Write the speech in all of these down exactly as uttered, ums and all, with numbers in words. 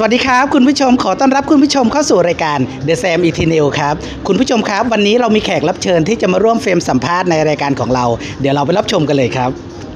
วัสดีครับคุณผู้ชมขอต้อนรับคุณผู้ชมเข้าสู่รายการ The Sam Eternal ครับคุณผู้ชมครับวันนี้เรามีแขกรับเชิญที่จะมาร่วมเฟรมสัมภาษณ์ในรายการของเราเดี๋ยวเราไปรับชมกันเลยครับ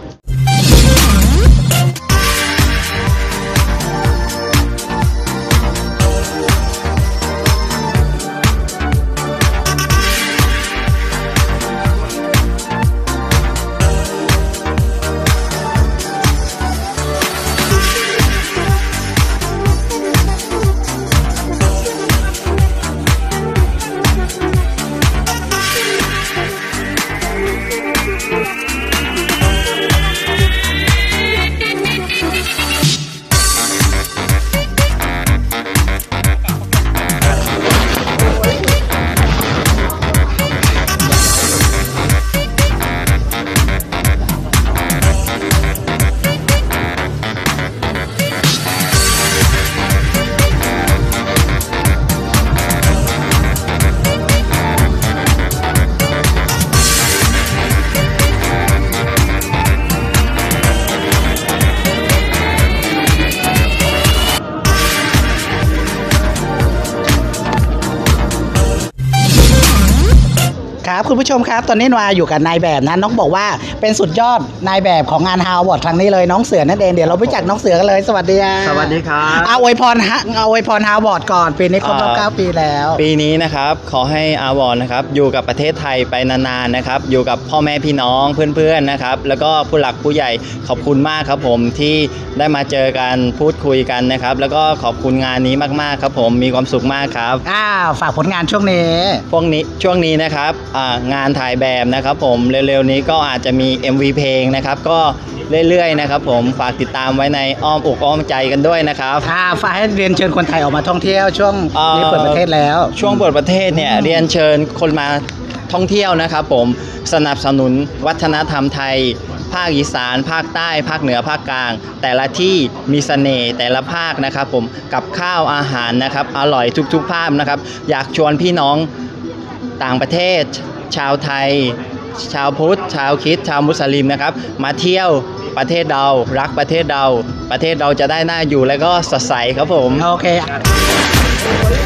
ครับคุณผู้ชมครับตอนนี้นวาอยู่กับนายแบบนะน้องบอกว่าเป็นสุดยอดนายแบบของงานฮาวบอร์ดครั้งนี้เลยน้องเสือนั่นเองเดี๋ยวเราไปจักน้องเสือกันเลยสวัสดีครับสวัสดีครับเอาอวยพรฮะเอาอวยพรฮาวบอร์ดก่อนปีนี้ครบรอบเก้าปีแล้วปีนี้นะครับขอให้ฮาวบอร์ดนะครับอยู่กับประเทศไทยไปนานๆนะครับอยู่กับพ่อแม่พี่น้องเพื่อนๆนะครับแล้วก็ผู้หลักผู้ใหญ่ขอบคุณมากครับผมที่ได้มาเจอกันพูดคุยกันนะครับแล้วก็ขอบคุณงานนี้มากๆครับผมมีความสุขมากครับอ้าวฝากผลงานช่วงนี้พวกนี้ช่วงนี้นะครับงานถ่ายแบบนะครับผมเร็วๆนี้ก็อาจจะมี เอ็ม วี เพลงนะครับก็เรื่อยๆนะครับผมฝากติดตามไว้ในอ้อมอกอ้อมใจกันด้วยนะครับอ่าฝากให้เรียนเชิญคนไทยออกมาท่องเที่ยวช่วงนี้เปิดประเทศแล้วช่วงเปิดประเทศเนี่ยเรียนเชิญคนมาท่องเที่ยวนะครับผมสนับสนุนวัฒนธรรมไทยภาคอีสานภาคใต้ภาคเหนือภาคกลางแต่ละที่มีเสน่ห์แต่ละภาคนะครับผมกับข้าวอาหารนะครับอร่อยทุกๆภาคนะครับอยากชวนพี่น้องต่างประเทศชาวไทยชาวพุทธชาวคริสต์ชาวมุสลิมนะครับมาเที่ยวประเทศเรารักประเทศเราประเทศเราจะได้น่าอยู่และก็สดใสครับผมโอเค